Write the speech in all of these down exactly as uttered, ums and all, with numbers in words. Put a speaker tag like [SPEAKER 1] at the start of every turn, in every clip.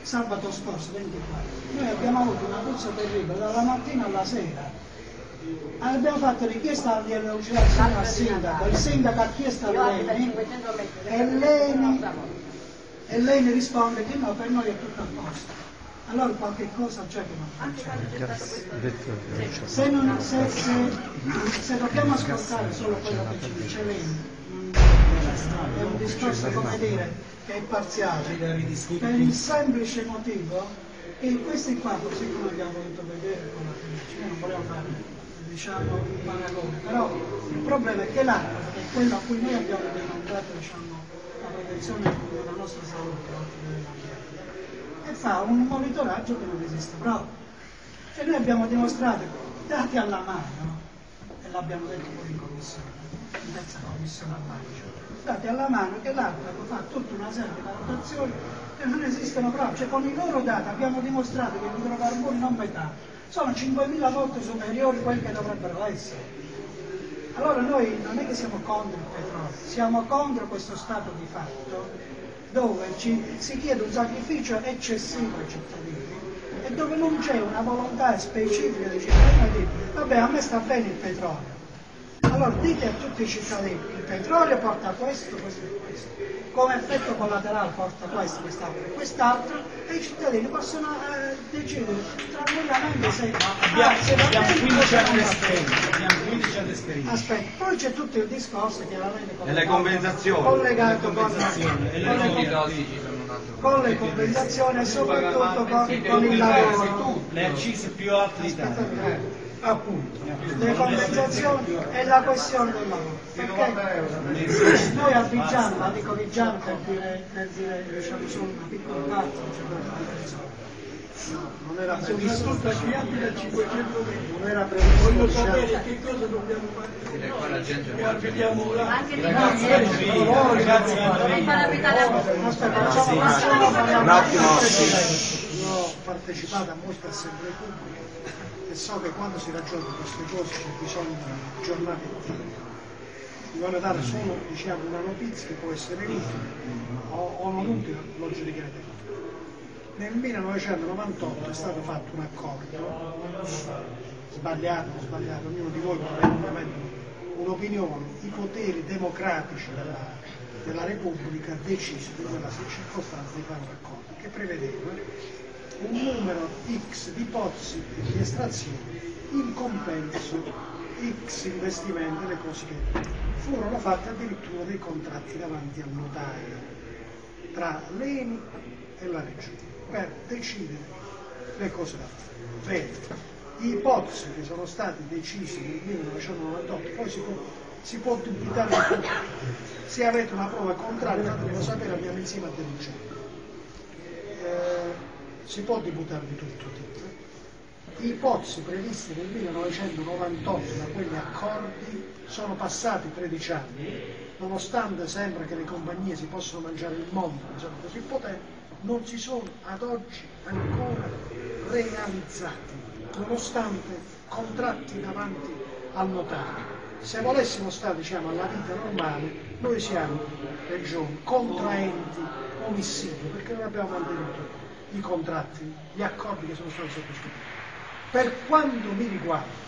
[SPEAKER 1] sabato scorso ventiquattro, noi abbiamo avuto una puzza terribile dalla mattina alla sera. Abbiamo fatto richiesta di elucidazione al sindaco, il sindaco ha chiesto a Leni e Leni, e Leni risponde che no, per noi è tutto a posto. Allora qualche cosa c'è che non funziona. Se, non, se, se, se dobbiamo ascoltare solo quello che ci dice Leni, è un discorso, come dire, che è parziale, per il semplice motivo che questi qua, così come abbiamo voluto vedere con la Fenice, non volevo fare diciamo un paragone, però il problema è che l'acqua, che è quello a cui noi abbiamo demandato diciamo, la protezione della nostra salute dell'ambiente, e fa un monitoraggio che non esiste proprio. Cioè noi abbiamo dimostrato, dati alla mano, e l'abbiamo detto pure in commissione, in terza commissione a maggio, dati alla mano che l'acqua fa tutta una serie di valutazioni che non esistono proprio, cioè con i loro dati abbiamo dimostrato che gli idrocarburi non metano sono cinquemila volte superiori a quelli che dovrebbero essere. Allora noi non è che siamo contro il petrolio, siamo contro questo stato di fatto dove ci, si chiede un sacrificio eccessivo ai cittadini e dove non c'è una volontà specifica dei cittadini di dire vabbè a me sta bene il petrolio. Allora dite a tutti i cittadini, il petrolio porta questo, questo e questo, come effetto collaterale porta questo, quest'altro e quest'altro, e i cittadini possono eh, decidere tranquillamente se...
[SPEAKER 2] Abbiamo,
[SPEAKER 1] ah, se
[SPEAKER 2] abbiamo quindici anni di
[SPEAKER 1] esperienza.
[SPEAKER 2] abbiamo quindici anni di esperienza.
[SPEAKER 1] Aspetta, poi c'è tutto il discorso chiaramente
[SPEAKER 3] e le compensazioni.
[SPEAKER 1] collegato con, con, con le compensazioni e soprattutto con, con il lavoro.
[SPEAKER 2] Le accise più alte d'Italia.
[SPEAKER 1] Appunto, le compensazioni e la questione del lavoro. Perché noi a Viggiano, la dico Viggiano per dire, per dire diciamo solo una piccola parte, diciamo,
[SPEAKER 4] non era previsto non era previsto
[SPEAKER 5] voglio sapere che cosa dobbiamo fare.
[SPEAKER 6] Qua la gente
[SPEAKER 5] Poi abitiamo là.
[SPEAKER 7] Anche di
[SPEAKER 4] un attimo. Io ho partecipato a molte assemblee pubbliche e so che quando si ragiona di queste cose c'è bisogno di giornate intere. Vi voglio dare solo diciamo, una notizia che può essere utile o, o non utile, lo giudicherete. Nel millenovecentonovantotto è stato fatto un accordo, sbagliato o sbagliato, ognuno di voi può avere un'opinione, i poteri democratici della, della Repubblica decisero in quella circostanza di fare un accordo che prevedeva un numero X di pozzi e di estrazioni in compenso X investimenti, le cose che furono fatte addirittura dei contratti davanti al notaio tra l'Eni e la Regione per decidere le cose da fare. Bene, i pozzi che sono stati decisi nel millenovecentonovantotto, poi si può, si può dubitare di tutto. Se avete una prova contraria, fatelo sapere, andiamo insieme a denunciare. Eh, si può dubitare di tutto. Tipo. I pozzi previsti nel millenovecentonovantotto da quegli accordi sono passati tredici anni, nonostante sembra che le compagnie si possono mangiare il mondo, sono così potenti, non si sono ad oggi ancora realizzati, nonostante contratti davanti al notaio. Se volessimo stare diciamo, alla vita normale, noi siamo regioni contraenti omissivi, perché non abbiamo mantenuto i contratti, gli accordi che sono stati sottoscritti. Per quanto mi riguarda,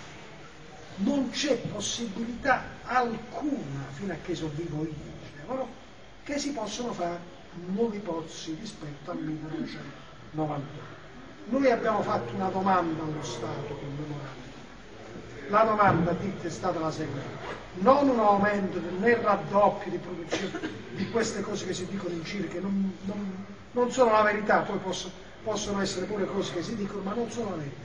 [SPEAKER 4] non c'è possibilità alcuna, fino a che sono io, dicevano, che si possono fare nuovi pozzi rispetto al millenovecentonovantotto. Noi abbiamo fatto una domanda allo Stato con memorandum. La domanda è stata la seguente: non un aumento né raddoppio di produzione di queste cose che si dicono in giro, che non, non, non sono la verità, poi posso, possono essere pure cose che si dicono, ma non sono la verità.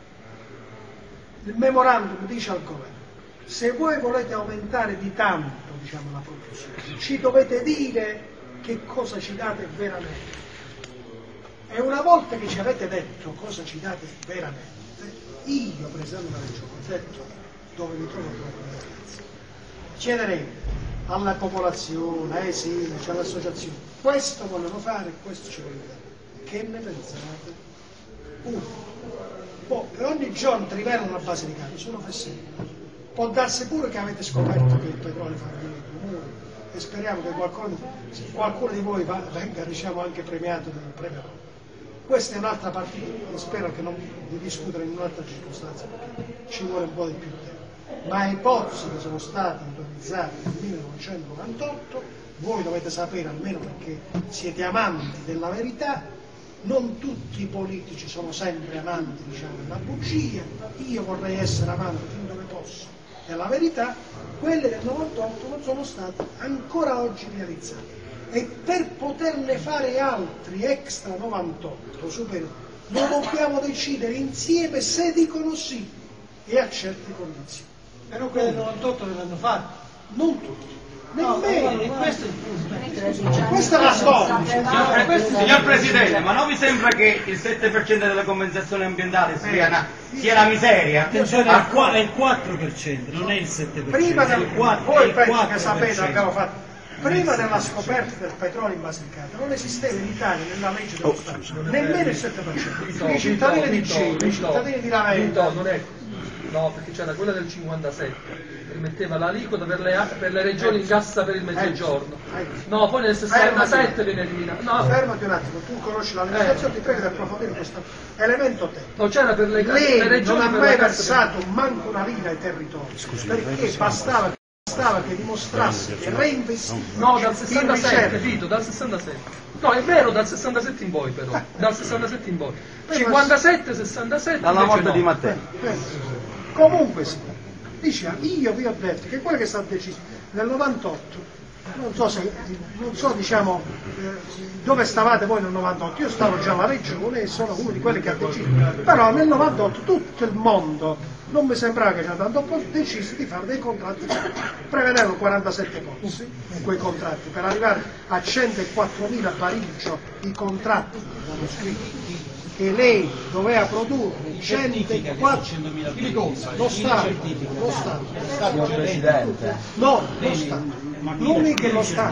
[SPEAKER 4] Il memorandum dice al governo: se voi volete aumentare di tanto diciamo, la produzione, ci dovete dire che cosa ci date veramente. E una volta che ci avete detto cosa ci date veramente, io, Presidente della Regione, ho detto dove mi trovo proprio ragazzi, chiederei alla popolazione, ai sindaci, alle associazioni, questo vogliono fare, questo ci vogliono dare. Che ne pensate? Uno. Poi ogni giorno trivellano la base di carica, sono fessini. Può darsi pure che avete scoperto che il petrolio fa venire i tumori e speriamo che qualcuno, qualcuno di voi va, venga diciamo, anche premiato del premio. Questa è un'altra partita, e spero che non di discutere in un'altra circostanza perché ci vuole un po' di più tempo. Ma i pozzi che sono stati autorizzati nel millenovecentonovantotto, voi dovete sapere, almeno perché siete amanti della verità, non tutti i politici sono sempre amanti, diciamo, della bugia. Io vorrei essere amante fin dove posso della verità. Quelle del novantotto non sono state ancora oggi realizzate. E per poterne fare altri extra novantotto superiori, lo dobbiamo decidere insieme se dicono sì e a certe condizioni.
[SPEAKER 1] Però quelle del novantotto le hanno fatte.
[SPEAKER 4] Non tutti.
[SPEAKER 1] No,
[SPEAKER 4] Nemmeno.
[SPEAKER 1] e questo è il punto.
[SPEAKER 4] Questa è la storia.
[SPEAKER 2] Signor, Pre- signor Presidente, ma non vi sembra che il sette per cento delle compensazioni ambientali sia una, sia una miseria?
[SPEAKER 1] Attenzione, è il qua- è il quattro per cento, non è il sette per cento.
[SPEAKER 4] Prima
[SPEAKER 1] è
[SPEAKER 4] del
[SPEAKER 1] il quattro, è
[SPEAKER 4] voi
[SPEAKER 1] il
[SPEAKER 4] penso
[SPEAKER 1] quattro
[SPEAKER 4] che
[SPEAKER 1] per
[SPEAKER 4] sapete
[SPEAKER 1] cento.
[SPEAKER 4] abbiamo fatto. Prima della scoperta del petrolio in Basilicata non esisteva in Italia nella legge dello Stato nemmeno il sette per cento. I cittadini di Cile, i cittadini di Ravenna.
[SPEAKER 5] non è no, perché c'era quella del cinquantasette che metteva l'aliquota per le, per le regioni in cassa per il mezzogiorno. No, poi nel sessantasette viene eliminato. No,
[SPEAKER 4] Fermati un attimo, tu conosci la legislazione, ti prego di approfondire questo elemento tecnico.
[SPEAKER 5] no, c'era per le, le
[SPEAKER 4] Lei
[SPEAKER 5] regioni
[SPEAKER 4] non ha
[SPEAKER 5] per
[SPEAKER 4] mai
[SPEAKER 5] la cassa
[SPEAKER 4] versato manco una lira ai territori, perché bastava, bastava che dimostrasse che reinvestiva
[SPEAKER 5] per... No, dal
[SPEAKER 4] in
[SPEAKER 5] sessantasette,
[SPEAKER 4] ricerca.
[SPEAKER 5] Vito, dal sessantasette. No, è vero, dal sessantasette in poi però. Dal sessantasette in poi. cinquantasette, sessantasette.
[SPEAKER 2] Dalla morte
[SPEAKER 5] no.
[SPEAKER 2] di Matteo.
[SPEAKER 4] Comunque sì, dice, io vi ho detto che quello che è stato deciso nel novantotto, non so se, non so diciamo eh, dove stavate voi nel novantotto, io stavo già alla regione e sono uno di quelli che ha deciso, però nel novantotto tutto il mondo, non mi sembrava che c'era tanto, ho deciso di fare dei contratti, prevedevano quarantasette pozzi in quei contratti, per arrivare a centoquattromila barili i contratti erano scritti, che lei doveva produrre centoquattro lo Stato, lo Stato,
[SPEAKER 2] Signor Presidente.
[SPEAKER 4] no, lo Stato, l'unico è lo Stato,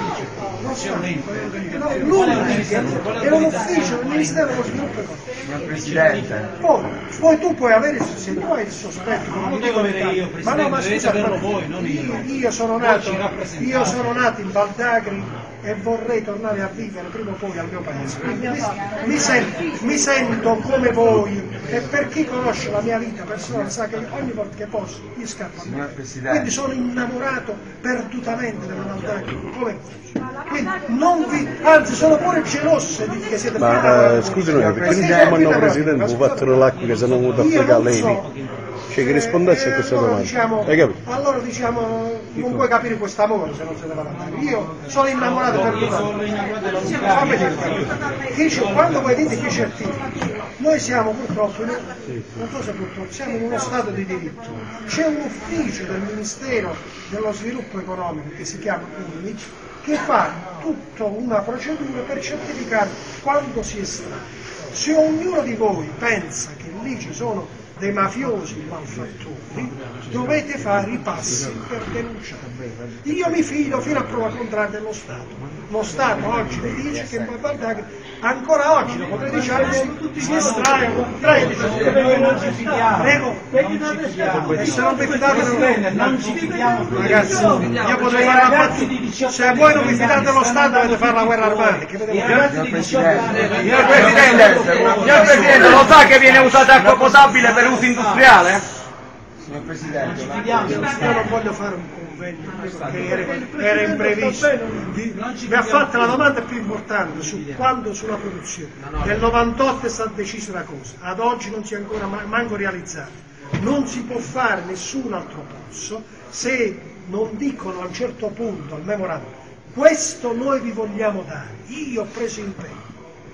[SPEAKER 4] lo Stato, no, l'unico è un ufficio del Ministero dello Sviluppo Economico.
[SPEAKER 2] Signor Presidente.
[SPEAKER 4] Poi, poi tu puoi avere, se tu hai il sospetto,
[SPEAKER 1] Ma
[SPEAKER 4] come
[SPEAKER 1] lo
[SPEAKER 4] dico
[SPEAKER 1] devo avere
[SPEAKER 4] in
[SPEAKER 1] io,
[SPEAKER 4] Italia, ma no, ma
[SPEAKER 1] Presidente,
[SPEAKER 4] scusa,
[SPEAKER 1] dovete averlo
[SPEAKER 4] ma-
[SPEAKER 1] voi, non io.
[SPEAKER 4] io sono
[SPEAKER 1] Voi
[SPEAKER 4] nato,
[SPEAKER 1] ci rappresentate.
[SPEAKER 4] io sono nato in Valdagri e vorrei tornare a vivere prima o poi al mio paese. Quindi mi, mi sento, mi sento come voi e per chi conosce la mia vita personale sa che ogni volta che posso mi scappa.
[SPEAKER 2] Signor Presidente.
[SPEAKER 4] Quindi sono innamorato perdutamente della Valdagri, come voi. Quindi non vi, anzi sono pure geloso di che siete
[SPEAKER 3] Ma eh, scusi noi, perché non chiamano il Presidente, vi fatelo l'acqua che se non vuole
[SPEAKER 4] io
[SPEAKER 3] applicare
[SPEAKER 4] non
[SPEAKER 3] lei?
[SPEAKER 4] so.
[SPEAKER 3] Cioè che rispondesse a questa
[SPEAKER 4] Eh, allora,
[SPEAKER 3] domanda.
[SPEAKER 4] diciamo,
[SPEAKER 3] Hai capito?
[SPEAKER 4] allora diciamo, non puoi capire questo amore se non siete valentini. Io sono innamorato per
[SPEAKER 1] Io sono
[SPEAKER 4] tutto.
[SPEAKER 1] innamorato della Lucania.
[SPEAKER 4] Quando voi dite che certifichi, noi siamo purtroppo, in un- non so se purtroppo, siamo in uno stato di diritto. C'è un ufficio del Ministero dello Sviluppo Economico che si chiama U N I C che fa tutta una procedura per certificare quando si estrae. Se ognuno di voi pensa che lì ci sono dei mafiosi malfattori, dovete fare i passi per denunciare. Io mi fido fino a prova contraria dello Stato. Lo Stato oggi mi dice che in Valdagri ancora oggi, dopo tredici anni, si, si estraiano tredici.
[SPEAKER 1] Non ci fidiamo.
[SPEAKER 4] Prego,
[SPEAKER 1] Non ci fidiamo.
[SPEAKER 4] e se non vi fidate non...
[SPEAKER 1] Non ci fidiamo.
[SPEAKER 4] Ragazzi, io potrei fare la battuta. Se voi non vi fidate dello Stato dovete fare la guerra armata. Che vedete?
[SPEAKER 1] I ragazzi di diciotto anni.
[SPEAKER 2] Signor Presidente, signor Presidente, lo sa che viene usata acqua potabile per uso industriale? Signor Presidente,
[SPEAKER 4] Io non voglio fare un convegno perché era, era imprevisto. Vi, vi ha fatto la domanda più importante su quando sulla produzione. Nel novantotto è stata decisa una cosa, ad oggi non si è ancora ma- manco realizzata. Non si può fare nessun altro pozzo se non dicono a un certo punto al memorandum questo noi vi vogliamo dare. Io ho preso impegno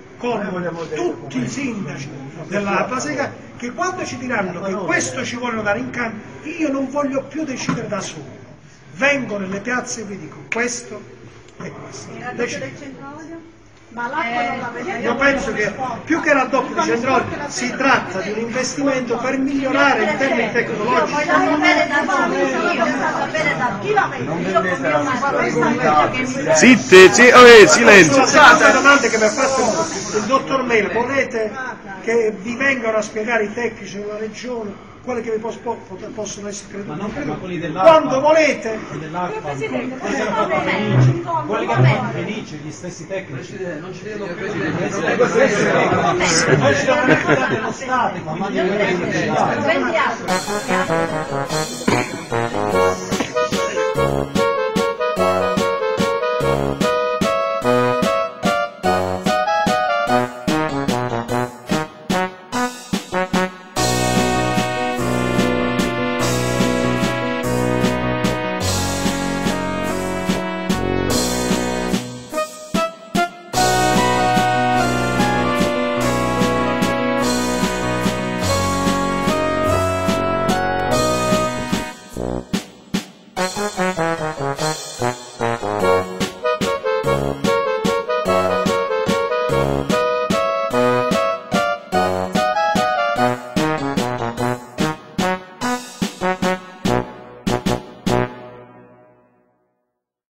[SPEAKER 4] con tutti i sindaci della Basilicata che quando ci diranno che questo ci vogliono dare in cambio, io non voglio più decidere da solo. Vengo nelle piazze e vi dico questo e questo. Decido.
[SPEAKER 6] Ma l'acqua non la vediamo.
[SPEAKER 4] Io penso che più che raddoppio di centrali si tratta di un investimento per migliorare in termini tecnologici.
[SPEAKER 6] Voglio sapere da voi, io voglio sapere da chi la vede. Io conviene fare questa che
[SPEAKER 3] Zitte, zi- oh, eh, silenzio.
[SPEAKER 4] Scusate, le domande che mi ha fatto il dottor Mele, volete che vi vengano a spiegare i tecnici della regione quelle che vi pos- po- possono essere credute.
[SPEAKER 7] Ma non ma quelli dell'A
[SPEAKER 4] Quando volete,
[SPEAKER 7] dell'A
[SPEAKER 6] Presidente,
[SPEAKER 7] quelli che
[SPEAKER 6] per
[SPEAKER 7] hanno fatto
[SPEAKER 6] favore,
[SPEAKER 7] Fenice,
[SPEAKER 6] in fondo,
[SPEAKER 7] quelli che
[SPEAKER 6] un
[SPEAKER 7] hanno fatto
[SPEAKER 6] momento.
[SPEAKER 7] Fenice, gli stessi tecnici.
[SPEAKER 5] Presidente, non ci vedo
[SPEAKER 7] Noi
[SPEAKER 5] Presidente.
[SPEAKER 7] ci dobbiamo ricordare dello Stato, ma
[SPEAKER 6] Vediamo.